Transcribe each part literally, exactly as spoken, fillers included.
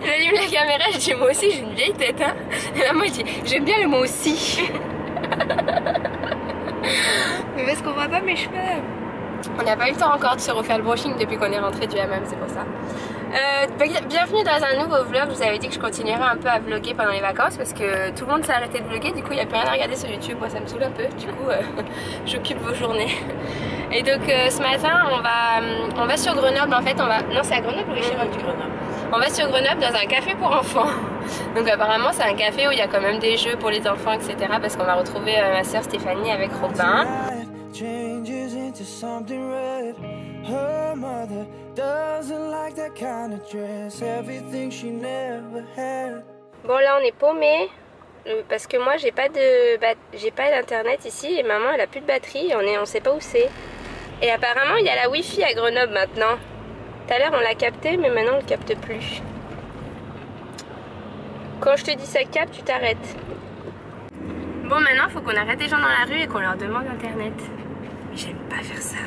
J'allume la caméra, je dis moi aussi j'ai une vieille tête hein. Et maman dit j'aime bien le mot aussi. Mais parce qu'on voit pas mes cheveux. On n'a pas eu le temps encore de se refaire le brushing depuis qu'on est rentré du hammam, c'est pour ça. Euh, bienvenue dans un nouveau vlog. Je vous avais dit que je continuerai un peu à vlogger pendant les vacances parce que tout le monde s'est arrêté de vlogger, du coup il n'y a plus rien à regarder sur YouTube. Moi ça me saoule un peu, du coup euh, j'occupe vos journées. Et donc euh, ce matin on va, on va sur Grenoble en fait. On va... Non, c'est à Grenoble ou Richelieu? Grenoble. On va sur Grenoble dans un café pour enfants. Donc apparemment c'est un café où il y a quand même des jeux pour les enfants, et cetera. Parce qu'on va retrouver euh, ma soeur Stéphanie avec Robin. Bon là on est paumé parce que moi j'ai pas de j'ai pas d'internet ici et maman elle a plus de batterie et on est on sait pas où c'est. Et apparemment il y a la wifi à Grenoble maintenant. Tout à l'heure on l'a capté mais maintenant on le capte plus. Quand je te dis ça capte, tu t'arrêtes. Bon maintenant il faut qu'on arrête les gens dans la rue et qu'on leur demande internet. Mais j'aime pas faire ça.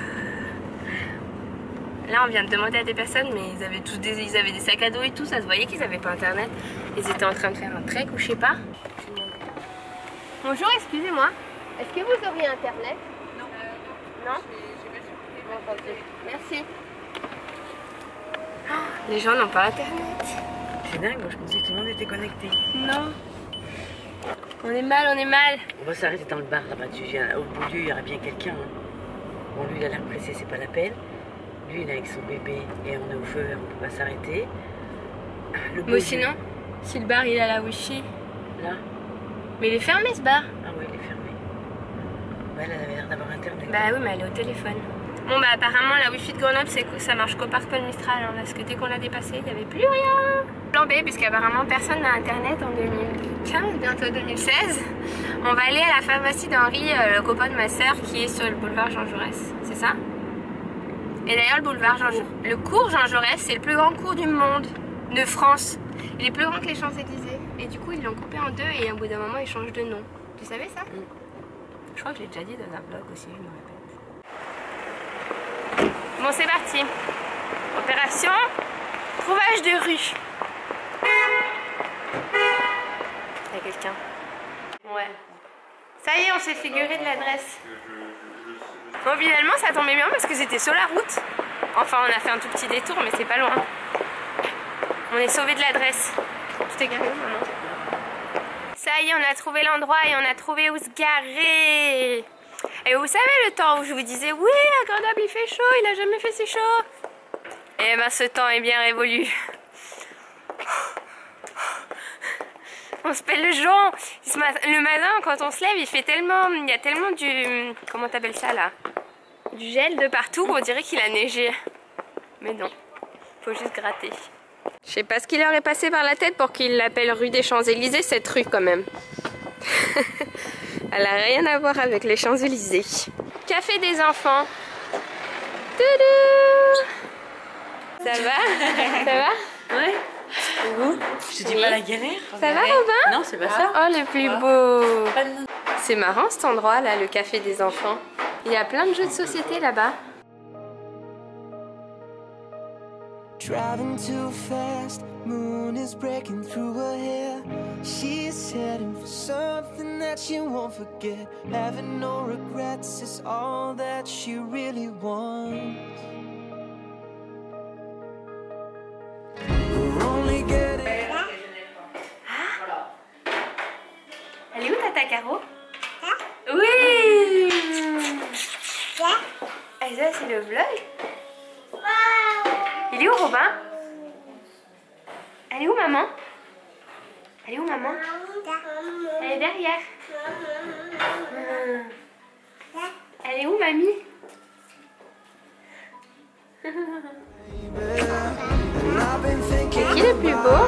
Là on vient de demander à des personnes mais ils avaient tous des, ils avaient des sacs à dos et tout, ça se voyait qu'ils avaient pas internet. Ils étaient en train de faire un trek ou je sais pas. Bonjour, excusez-moi. Est-ce que vous auriez internet? Non. Euh, non. Bon, merci. Oh, les gens n'ont pas internet. C'est dingue, moi je pensais que tout le monde était connecté. Non. On est mal, on est mal. On va s'arrêter dans le bar là-bas dessus. Au bout du il y aura bien quelqu'un. Hein. Bon, lui il a l'air pressé, c'est pas la peine. Lui il est avec son bébé et on est au feu, on peut pas s'arrêter. Mais sinon, si le bar il a la wifi. Là. Mais il est fermé ce bar. Ah ouais, il est fermé. Bah, elle avait l'air d'avoir internet. Bah oui, mais elle est au téléphone. Bon bah apparemment la wifi de Grenoble c'est que ça marche qu'au parc Paul Mistral hein, parce que dès qu'on l'a dépassé il n'y avait plus rien. Plan B, puisqu'apparemment personne n'a internet en deux mille quinze, bientôt deux mille seize. On va aller à la pharmacie d'Henri, euh, le copain de ma soeur qui est sur le boulevard Jean Jaurès, c'est ça? Et d'ailleurs le boulevard Jean Jaurès, le cours Jean Jaurès c'est le plus grand cours du monde, de France. Il est plus grand que les Champs-Élysées. Et du coup ils l'ont coupé en deux et au bout d'un moment ils changent de nom. Tu savais ça? mm. Je crois que je l'ai déjà dit dans un vlog aussi, je me répète. Bon c'est parti. Opération trouvage de rue. Il y a quelqu'un. Ouais. Ça y est, on s'est figuré de l'adresse. Bon finalement ça tombait bien parce que c'était sur la route. Enfin on a fait un tout petit détour mais c'est pas loin. On est sauvé de l'adresse. Tu t'es garé où maman? Ça y est, on a trouvé l'endroit et on a trouvé où se garer. Et vous savez le temps où je vous disais oui à Grenoble il fait chaud, il a jamais fait si chaud. Et ben ce temps est bien révolu. On se pèle le jonc. Le matin quand on se lève il fait tellement, il y a tellement du, comment t'appelles ça là, du gel de partout qu'on dirait qu'il a neigé. Mais non, faut juste gratter. Je sais pas ce qui leur est passé par la tête pour qu'ils l'appellent rue des Champs-Élysées cette rue quand même. Elle a rien à voir avec les Champs-Élysées. Café des enfants. Toudou. Ça va? Ça va? Ouais. Vous? Je te dis oui. Pas la galère. Ça va Robin? Non, c'est pas ça. Oh le plus beau. C'est marrant cet endroit là, le café des enfants. Il y a plein de jeux de société là-bas. Driving too fast, moon is breaking through her hair. She's heading for something that she won't forget. Having no regrets is all that she really wants. We're only getting... Ah, elle est où Tata Caro? Oui. Et ça c'est le vlog. Il est où Robin? Elle est où maman? Elle est où maman? Elle est derrière. Elle est où mamie? C'est qui le plus beau?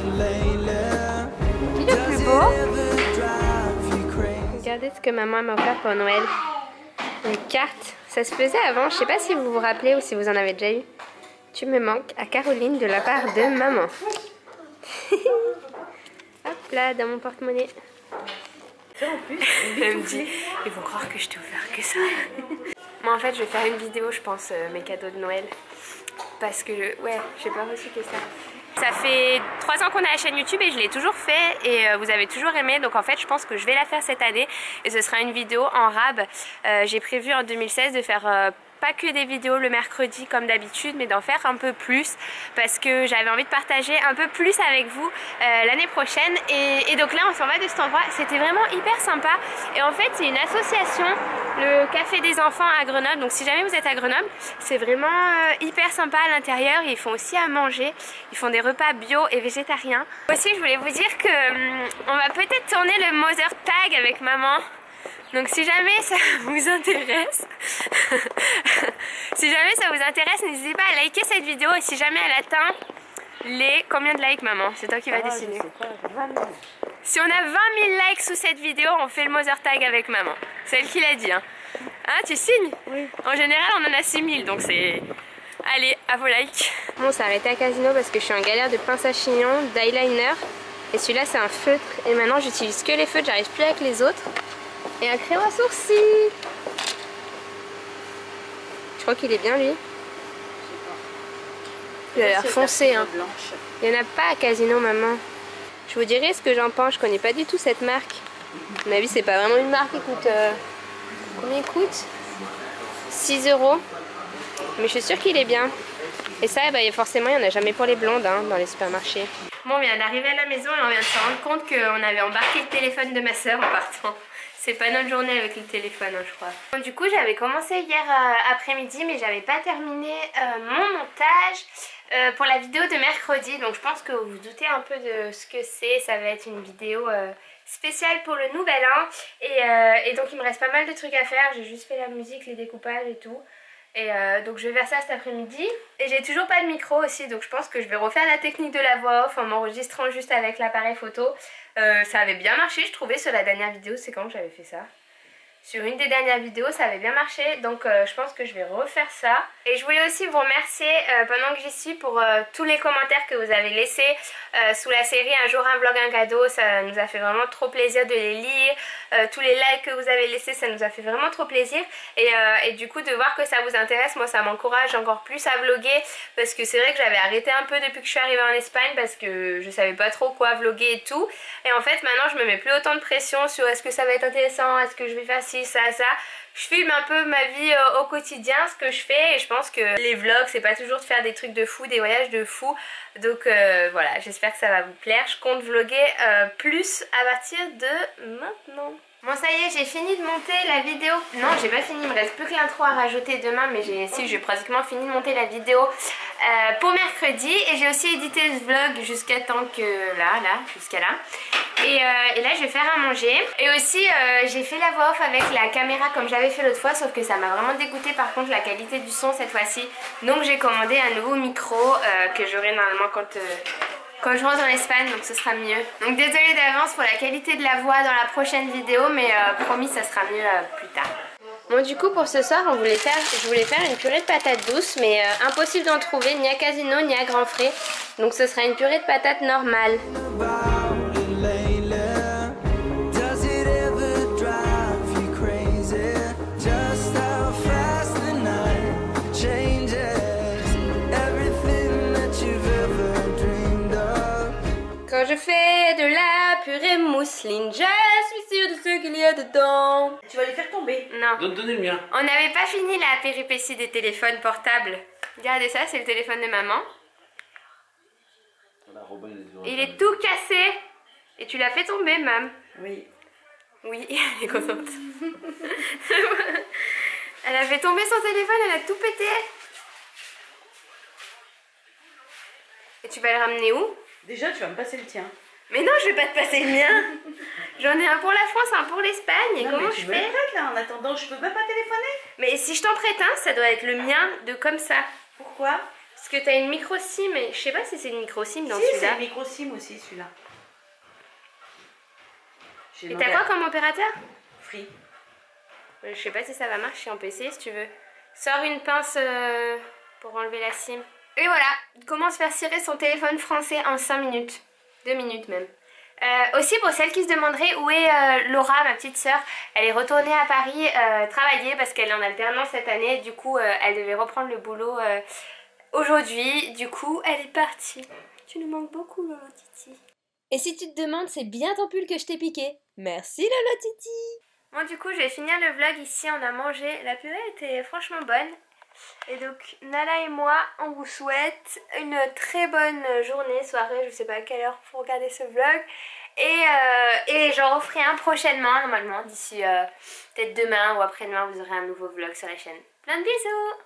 Qui le plus beau? Regardez ce que maman m'a offert pour Noël. Une carte. Ça se faisait avant, je sais pas si vous vous rappelez ou si vous en avez déjà eu. Tu me manques à Caroline de la part de maman. Hop là, dans mon porte-monnaie. En plus, elle me dit, ils vont croire que je t'ai offert que ça. Moi en fait, je vais faire une vidéo, je pense, euh, mes cadeaux de Noël. Parce que, je... ouais, j'ai pas reçu que ça. Ça fait trois ans qu'on a la chaîne YouTube et je l'ai toujours fait et euh, vous avez toujours aimé, donc en fait je pense que je vais la faire cette année et ce sera une vidéo en rab. Euh, j'ai prévu en deux mille seize de faire euh, pas que des vidéos le mercredi comme d'habitude, mais d'en faire un peu plus parce que j'avais envie de partager un peu plus avec vous euh, l'année prochaine. Et, et donc là on s'en va de cet endroit, c'était vraiment hyper sympa. Et en fait c'est une association, le Café des Enfants à Grenoble, donc si jamais vous êtes à Grenoble, c'est vraiment euh, hyper sympa à l'intérieur. Ils font aussi à manger, ils font des repas bio et végétariens. Aussi je voulais vous dire que hum, on va peut-être tourner le Mother Tag avec maman. Donc si jamais ça vous intéresse, si jamais ça vous intéresse, n'hésitez pas à liker cette vidéo et si jamais elle atteint les... Combien de likes maman? C'est toi qui vas ah, décider. Si on a vingt mille likes sous cette vidéo, on fait le Mother Tag avec maman. C'est elle qui l'a dit. Hein. Hein, tu signes? Oui. En général on en a six mille donc c'est... Allez, à vos likes. Bon, on s'est arrêté à Casino parce que je suis en galère de pince à chignon, d'eyeliner. Et celui-là c'est un feutre. Et maintenant j'utilise que les feutres, j'arrive plus avec les autres. Et un crayon à sourcils. Je crois qu'il est bien lui. Il a l'air foncé hein. Il n'y en a pas à Casino maman. Je vous dirai ce que j'en pense, je connais pas du tout cette marque. À mon avis c'est pas vraiment une marque qui coûte... Euh... Combien il coûte? six euros. Mais je suis sûre qu'il est bien. Et ça bah, forcément il n'y en a jamais pour les blondes hein, dans les supermarchés. Bon on vient d'arriver à la maison et on vient de se rendre compte qu'on avait embarqué le téléphone de ma soeur en partant. C'est pas notre journée avec le téléphone, hein, je crois. Bon, du coup, j'avais commencé hier euh, après-midi, mais j'avais pas terminé euh, mon montage euh, pour la vidéo de mercredi. Donc, je pense que vous vous doutez un peu de ce que c'est. Ça va être une vidéo euh, spéciale pour le nouvel an. Et, euh, et donc, il me reste pas mal de trucs à faire. J'ai juste fait la musique, les découpages et tout. Et euh, donc je vais faire ça cet après-midi. Et j'ai toujours pas de micro aussi, donc je pense que je vais refaire la technique de la voix off en m'enregistrant juste avec l'appareil photo. Euh, ça avait bien marché je trouvais sur la dernière vidéo, c'est quand que j'avais fait ça? Sur une des dernières vidéos ça avait bien marché, donc euh, je pense que je vais refaire ça. Et je voulais aussi vous remercier euh, pendant que j'y suis pour euh, tous les commentaires que vous avez laissés euh, sous la série Un jour un vlog un cadeau. Ça nous a fait vraiment trop plaisir de les lire. Euh, tous les likes que vous avez laissés, ça nous a fait vraiment trop plaisir. Et, euh, et du coup de voir que ça vous intéresse, moi ça m'encourage encore plus à vlogger. Parce que c'est vrai que j'avais arrêté un peu depuis que je suis arrivée en Espagne parce que je savais pas trop quoi vlogger et tout. Et en fait maintenant je me mets plus autant de pression sur est-ce que ça va être intéressant, est-ce que je vais faire ci, ça, ça. Je filme un peu ma vie euh, au quotidien, ce que je fais, et je pense que les vlogs c'est pas toujours de faire des trucs de fou, des voyages de fou. Donc euh, voilà, j'espère que ça va vous plaire. Je compte vlogger euh, plus à partir de maintenant. Bon ça y est, j'ai fini de monter la vidéo. Non, j'ai pas fini, il me reste plus que l'intro à rajouter demain, mais j'ai si j'ai pratiquement fini de monter la vidéo euh, pour mercredi. Et j'ai aussi édité ce vlog jusqu'à temps que là, là, jusqu'à là. Et, euh, et là je vais faire à manger. Et aussi euh, j'ai fait la voix off avec la caméra comme j'avais fait l'autre fois, sauf que ça m'a vraiment dégoûté par contre la qualité du son cette fois-ci. Donc j'ai commandé un nouveau micro euh, que j'aurai normalement quand... Euh, quand je rentre en Espagne, donc ce sera mieux. Donc désolée d'avance pour la qualité de la voix dans la prochaine vidéo, mais euh, promis ça sera mieux euh, plus tard. Bon du coup pour ce soir on voulait faire, je voulais faire une purée de patates douces, mais euh, impossible d'en trouver ni à Casino ni à Grand Frais. Donc ce sera une purée de patates normale. Quand je fais de la purée mousseline, je suis sûre de ce qu'il y a dedans. Tu vas les faire tomber. Non. Donne, donnez le mien. On n'avait pas fini la péripétie des téléphones portables. Regardez ça, c'est le téléphone de maman. Il est tout cassé. Et tu l'as fait tomber, mam. Oui. Oui, elle est contente. Elle a fait tomber son téléphone, elle a tout pété. Et tu vas le ramener où? Déjà, tu vas me passer le tien. Mais non, je vais pas te passer le mien. J'en ai un pour la France, un pour l'Espagne. Et non, comment je fais? Prête, là, en attendant, je peux même pas téléphoner. Mais si je t'en prête un, ça doit être le mien de comme ça. Pourquoi? Parce que t'as une micro SIM, mais je sais pas si c'est une micro SIM dans si, celui-là. Si, c'est une micro SIM aussi, celui-là. Et t'as quoi comme opérateur? Free. Je sais pas si ça va marcher en P C si tu veux. Sors une pince euh, pour enlever la SIM. Et voilà, comment se faire cirer son téléphone français en cinq minutes. deux minutes même. Euh, aussi pour celles qui se demanderaient où est euh, Laura, ma petite soeur, elle est retournée à Paris euh, travailler parce qu'elle est en alternance cette année. Du coup, euh, elle devait reprendre le boulot euh, aujourd'hui. Du coup, elle est partie. Tu nous manques beaucoup, Lolo Titi. Et si tu te demandes, c'est bien ton pull que je t'ai piqué. Merci Lolo Titi. Bon, du coup, je vais finir le vlog ici. On a mangé. La purée était franchement bonne. Et donc, Nala et moi, on vous souhaite une très bonne journée, soirée. Je sais pas à quelle heure pour regarder ce vlog. Et, euh, et j'en referai un prochainement, normalement. D'ici euh, peut-être demain ou après-demain, vous aurez un nouveau vlog sur la chaîne. Plein de bisous!